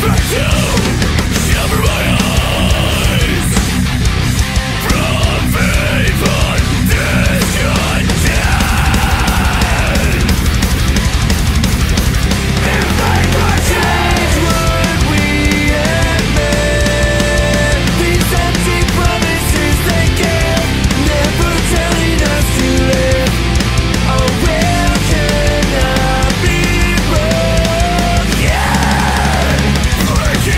Break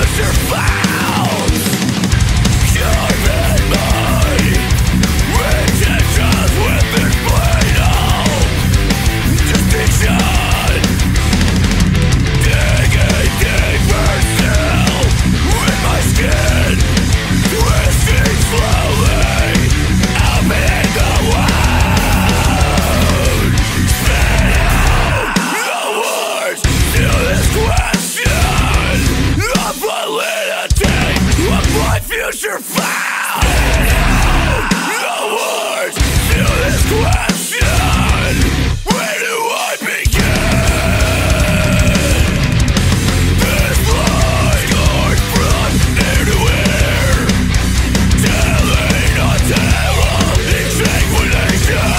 future found. The words to this question: where do I begin? This line scored from ear to ear, telling a tale of exsanguination.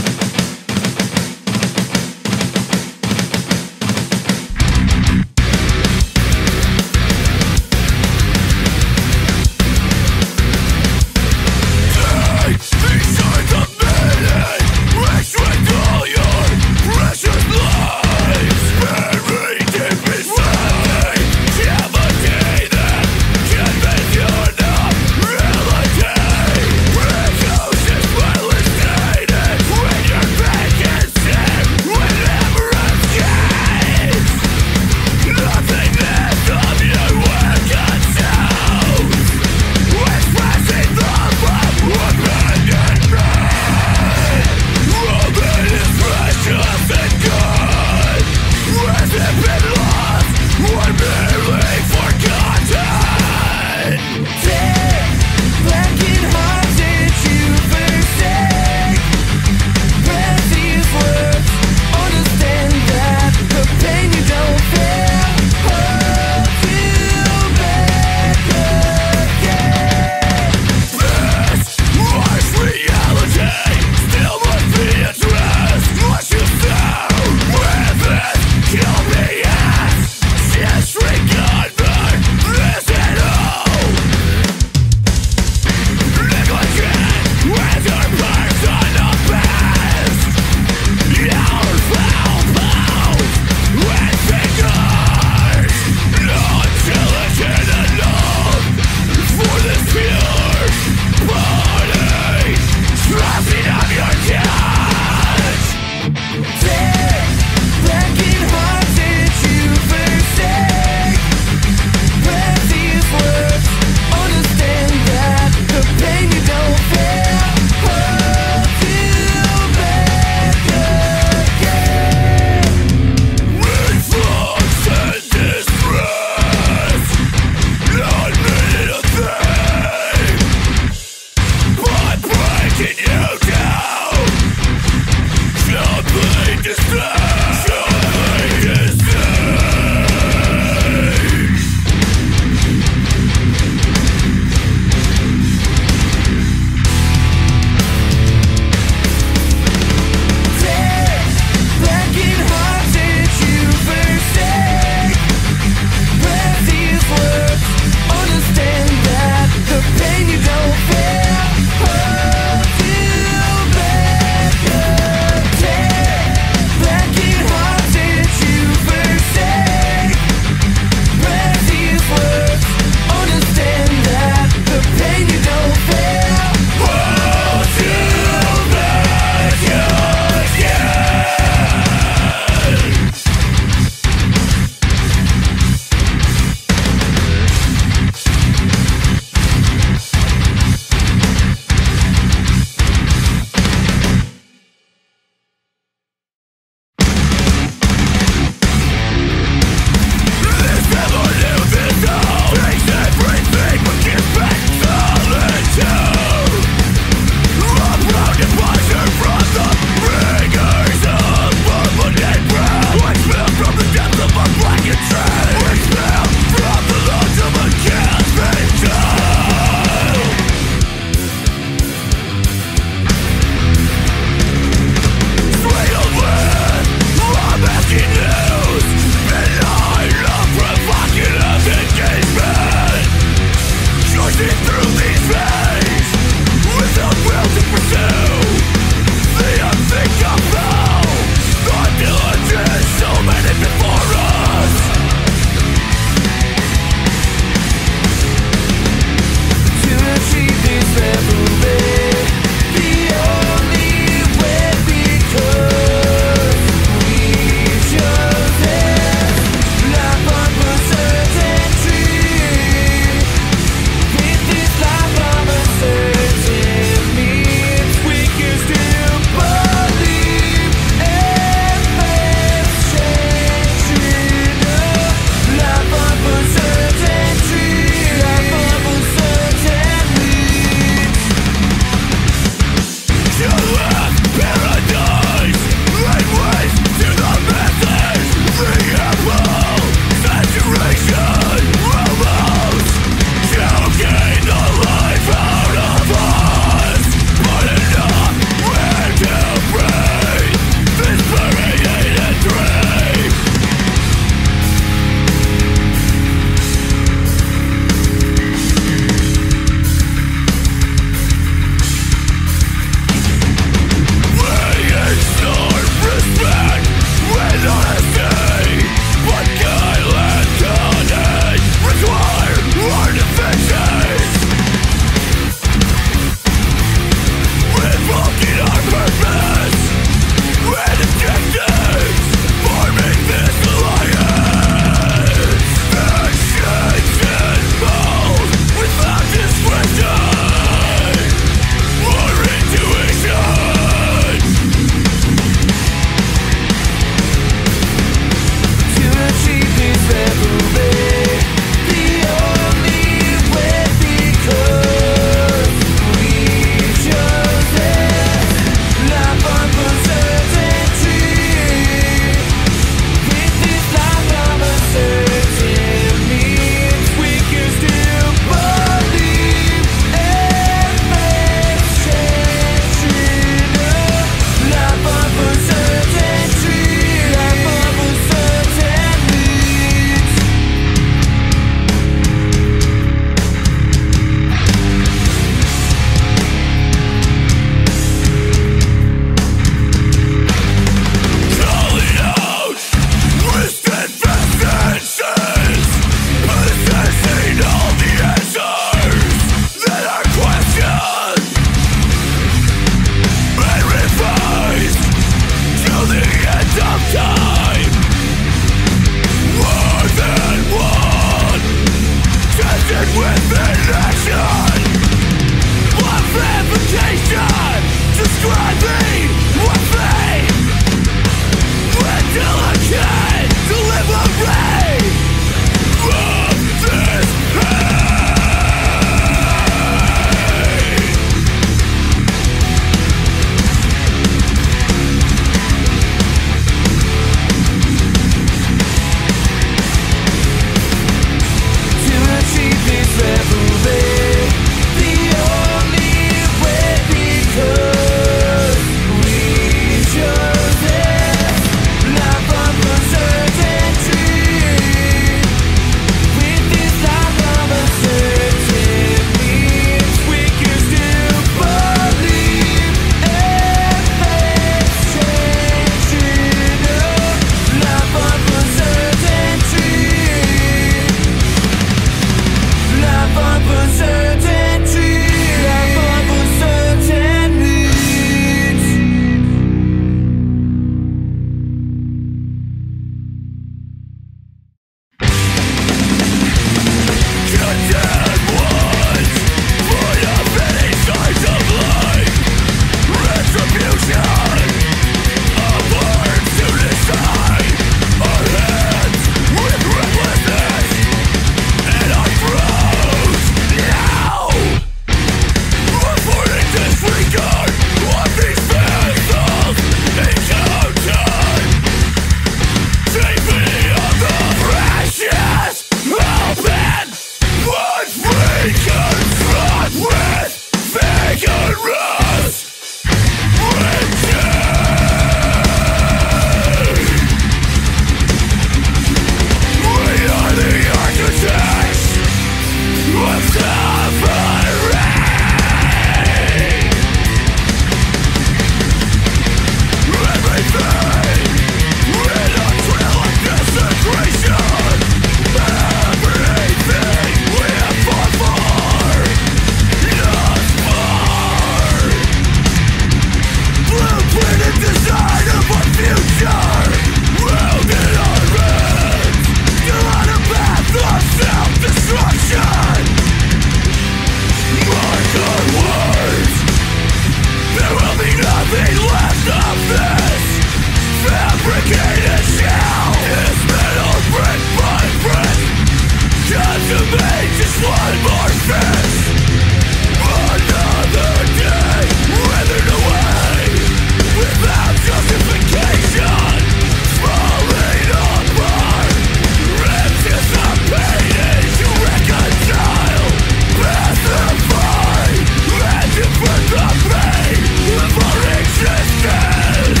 to me just one more fist. Another day withered away without justification, falling apart, anticipating to reconcile, pacify, and divert the pain of our existence.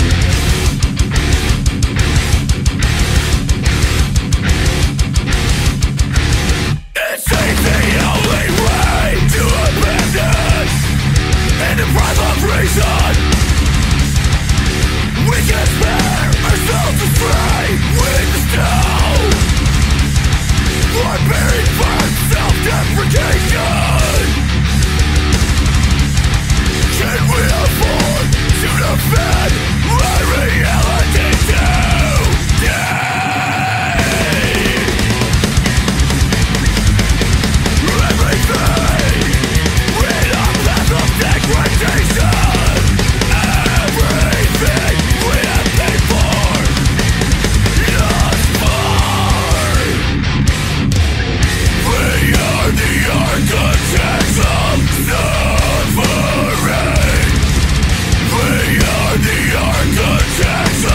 It seems the only way to abandon and deprive of reason. We can spare ourselves astray with the snow, barbaric burn, self-deprecation. Can we afford to defend our reality today? Everything in a path of degradation. Everything we have paid for thus far. We are the architects of suffering. We are the architects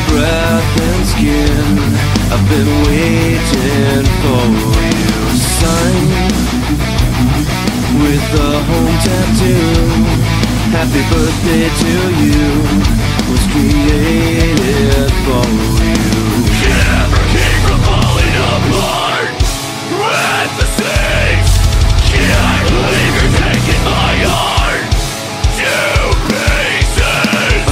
breath and skin. I've been waiting for you. Sign with the home tattoo. Happy birthday to you. Was created for you. Never keep from falling apart at the seams. Can't believe you're taking my heart to pieces.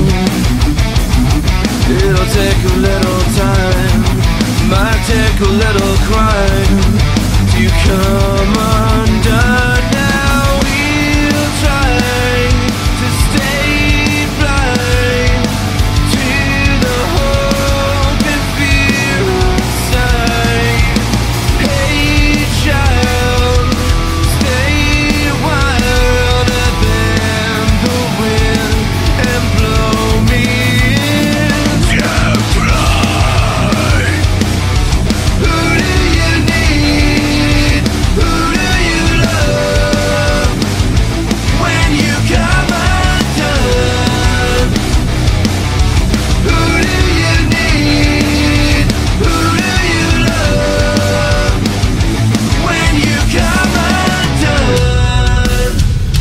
Oh, it'll take a little time, might take a little crime to come undone. Now we'll try to stay blind to the hope and fear inside. Hey child, stay wilder than the wind and blow me in. Don't cry. Who do you need? Who do you love when you come undone? Who do you need? Who do you love when you come undone?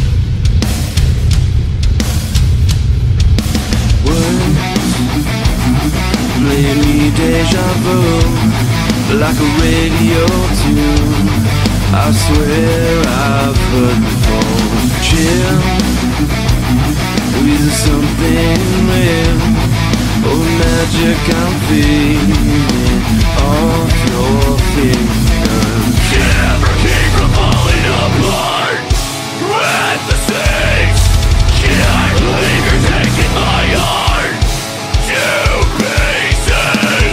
Words play me deja vu like a radio tune. I swear I've heard before. Chill, is it something real? Oh, magic I'm feeling off your fingers. Never keep from falling apart at the seams. Can't believe you're taking my heart to pieces.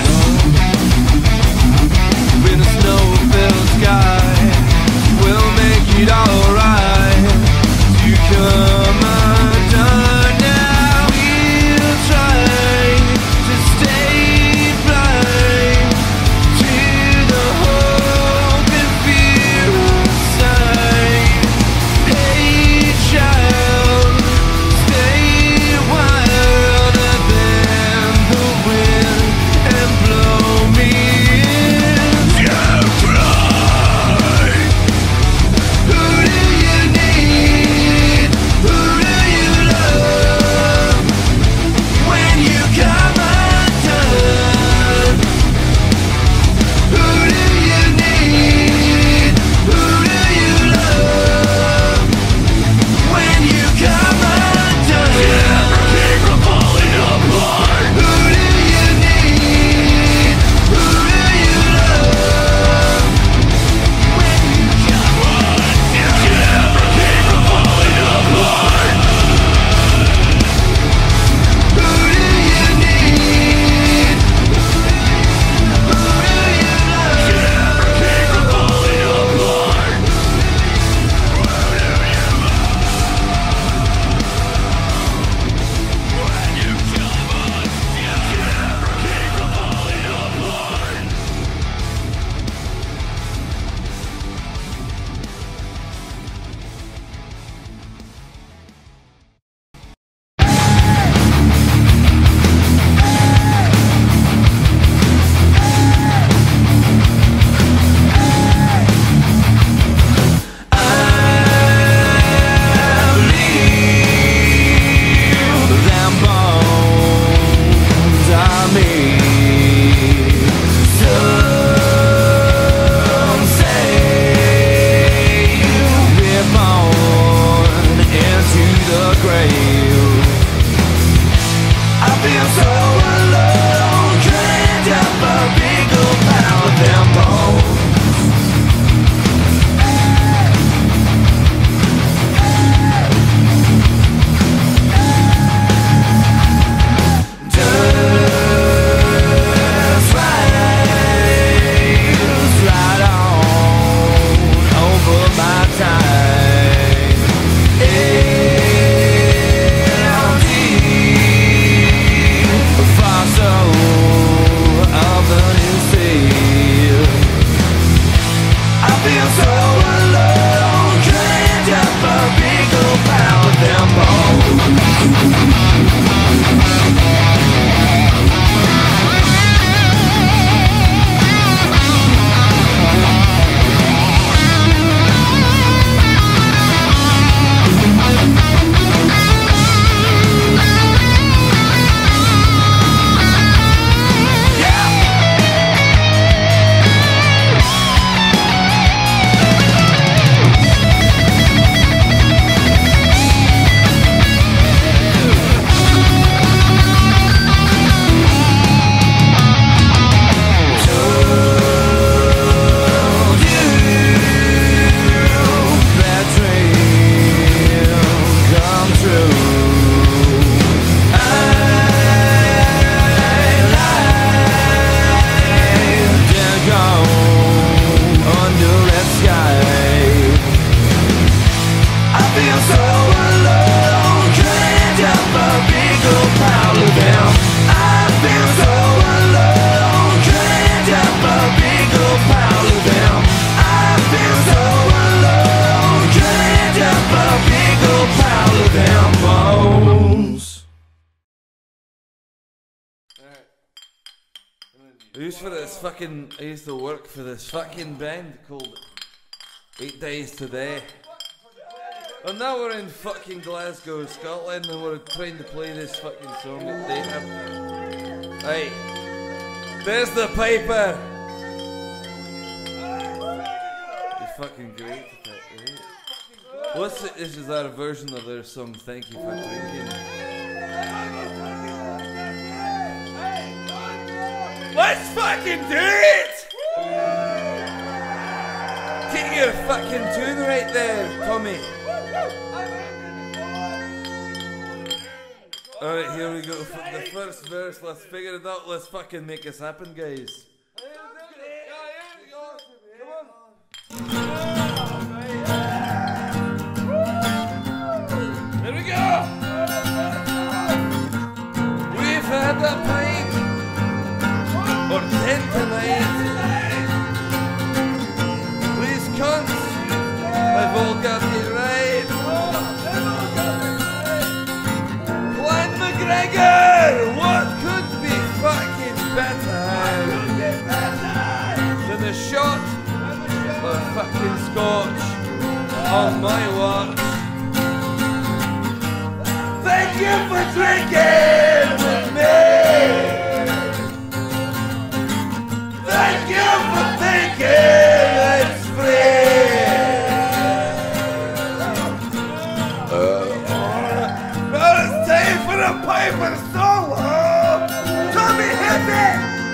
When the snow-filled sky will make it alright to come undone. Now we'll try to stay blind to the hope and fear inside. Hey child, stay wilder than the wind and blow me in. Don't cry. Who do you need? Who do you love when you come undone? Who do you need? Who do you love when you come undone? Never keep from falling apart. Who do you need? Who do you love when you come undone? Never keep from falling apart. Who do you need? Who do you love? Never keep from falling apart. When you come on, never keep from falling apart. Them bones are made. Some say we're born into the grave. I feel so alone, drained up a big old pile of them bones. Dirty I used to work for this fucking band called 8 Days Today. And now we're in fucking Glasgow, Scotland, and we're trying to play this fucking song that they have. Right, there's the piper. You're fucking great at that, right? This is our version of their song, Thank You for Drinking. Let's fucking do it! Get your fucking tune right there, Tommy. Alright, here we go. The first verse, let's figure it out. Let's fucking make this happen, guys. Here we go! We've had a pint or 10 tonight. These cunts have all got it right. Clan McGregor, what could be fucking better than a shot of fucking scotch on my watch? Thank you for drinking with me. Thank you for thinking it's free. Now it's time for a piper solo. Tommy, hit me.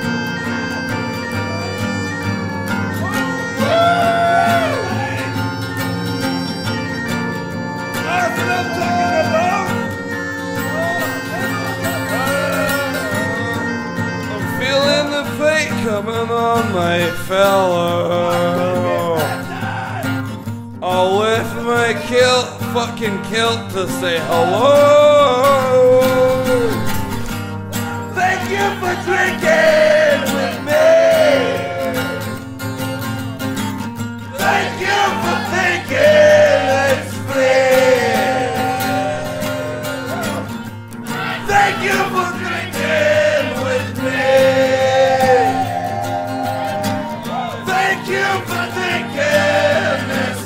That's what I'm talking about. I'm feeling the fate coming on, my fellow. I'll lift my fucking kilt to say hello. Thank you for drinking with me. Thank you for thinking it's free. Thank you for drinking with me. Thank you for thinking it's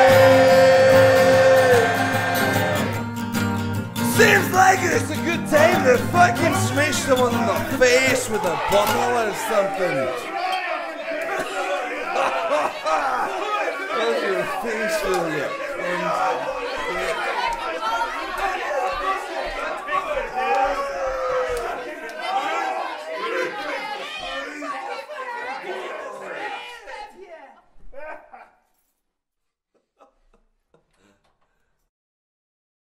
free. Seems like it's a good time to fucking smash someone in the face with a bottle or something. How's your face, will you?